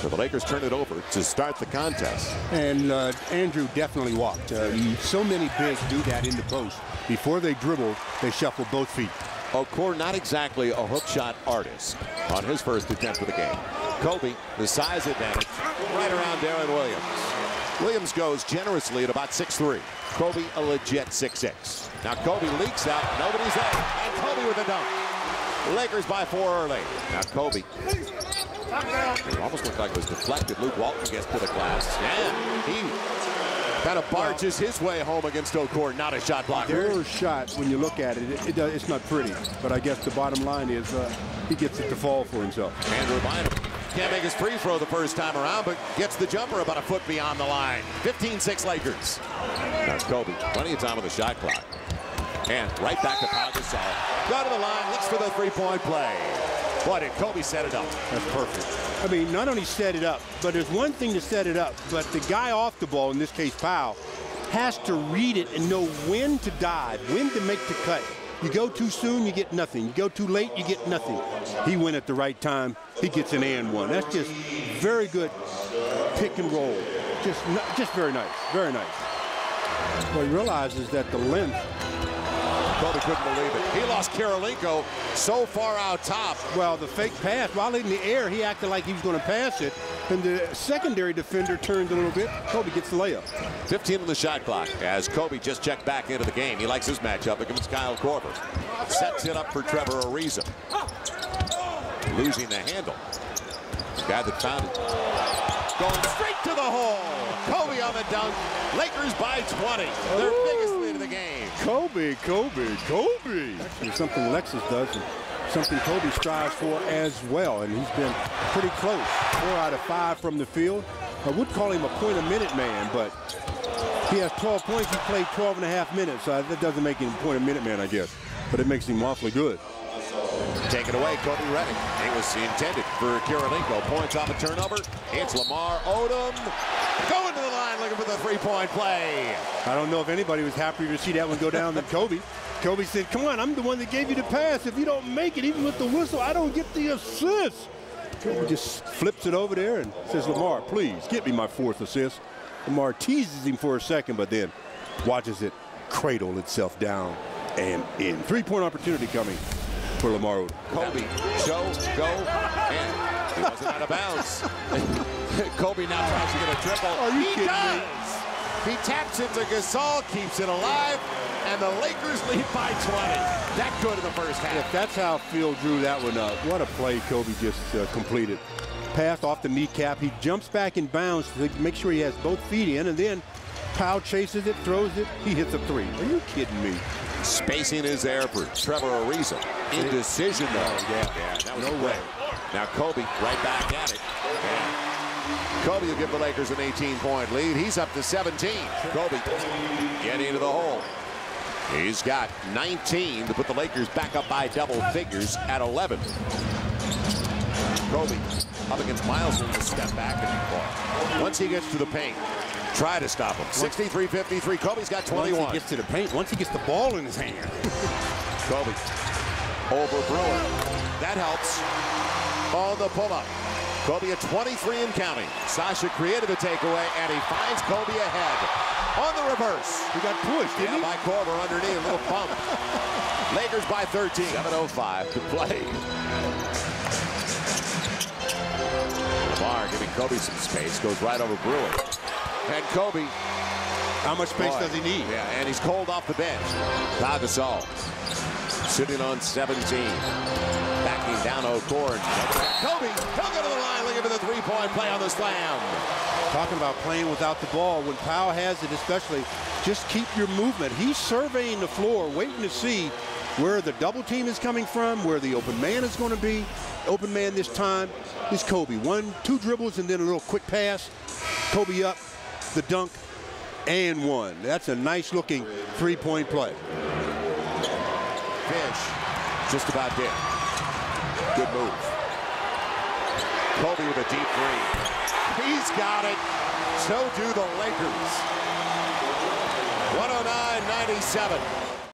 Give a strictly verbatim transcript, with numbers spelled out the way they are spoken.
So the Lakers turn it over to start the contest. And uh, Andrew definitely walked. Uh, so many bigs do that in the post. Before they dribble, they shuffle both feet. Okur, not exactly a hook shot artist on his first attempt of the game. Kobe, the size advantage, right around Darren Williams. Williams goes generously at about six three. Kobe a legit six six. Now Kobe leaks out, nobody's there, and Kobe with a dunk. Lakers by four early. Now Kobe. It almost looked like it was deflected. Luke Walton gets to the glass, and he kind of barges his way home against Okur. Not a shot blocker. Their shot, when you look at it, it, it, it's not pretty. But I guess the bottom line is uh, he gets it to fall for himself. Andrew Bynum can't make his free throw the first time around, but gets the jumper about a foot beyond the line. fifteen six Lakers. Now Kobe, plenty of time on the shot clock. And right back to Pau Gasol. Go to the line, looks for the three-point play. Boy, did Kobe set it up. That's perfect. I mean, not only set it up, but there's one thing to set it up, but the guy off the ball, in this case Pau, has to read it and know when to dive, when to make the cut. You go too soon, you get nothing. You go too late, you get nothing. He went at the right time. He gets an and one. That's just very good pick and roll. Just, just very nice, very nice. What he realizes that the length. Kobe couldn't believe it. He lost Kirilenko so far out top. Well, the fake pass, while in the air, he acted like he was going to pass it. And the secondary defender turned a little bit. Kobe gets the layup. fifteen on the shot clock as Kobe just checked back into the game. He likes his matchup against Kyle Korver. Sets it up for Trevor Ariza. Losing the handle. The guy that found it. Going straight to the hole. Kobe on the dunk. Lakers by twenty. Their Ooh. biggest lead of the game. Kobe, Kobe, Kobe. Actually, something Lexus does, and something Kobe strives for as well. And he's been pretty close. Four out of five from the field. I would call him a point a minute man, but he has twelve points. He played twelve and a half minutes. So that doesn't make him a point a minute man, I guess. But it makes him awfully good. Take it away, Kobe Reddick. It was intended for Kirilenko. Points off a turnover. It's Lamar Odom. Going to the line looking for the three-point play. I don't know if anybody was happier to see that one go down than Kobe. Kobe said, come on, I'm the one that gave you the pass. If you don't make it, even with the whistle, I don't get the assist. Kobe just flips it over there and says, Lamar, please, get me my fourth assist. Lamar teases him for a second, but then watches it cradle itself down and in. Three-point opportunity coming for Lamar Odom. Kobe, show, go, and he wasn't out of bounds. Kobe now tries to get a triple. Are you he kidding does. me? He taps it to Gasol, keeps it alive, and the Lakers lead by twenty. That good in the first half. If that's how Phil drew that one up, what a play Kobe just uh, completed. Pass off the kneecap. He jumps back in bounds to make sure he has both feet in, and then Pau chases it, throws it. He hits a three. Are you kidding me? Spacing is there for Trevor Ariza. Indecision, though. Yeah, yeah, that was no way. Now Kobe right back at it. And Kobe will give the Lakers an eighteen-point lead. He's up to seventeen. Kobe getting into the hole. He's got nineteen to put the Lakers back up by double figures at eleven. Kobe up against Miles in the step back and once he gets to the paint, try to stop him. sixty-three fifty-three. Kobe's got twenty-one. Once he gets to the paint, once he gets the ball in his hand. Kobe over Brewer. That helps on the pull-up. Kobe at twenty-three and counting. Sasha created the takeaway, and he finds Kobe ahead. On the reverse. He got pushed, didn't yeah, he? by Korver underneath, a little bump. Lakers by thirteen. seven oh five to play. Lamar giving Kobe some space. Goes right over Brewer. And Kobe. How much space boy, does he need? Yeah, and he's cold off the bench. Pau Gasol sitting on seventeen. Backing down Okur. Kobe, he'll go to the line looking for the three-point play on the slam. Talking about playing without the ball, when Pau has it especially, just keep your movement. He's surveying the floor, waiting to see where the double team is coming from, where the open man is going to be. Open man this time is Kobe. One, two dribbles, and then a little quick pass. Kobe up, the dunk, and one. That's a nice-looking three-point play. Fish just about did. Good move. Kobe with a deep three. He's got it. So do the Lakers. one oh nine ninety-seven.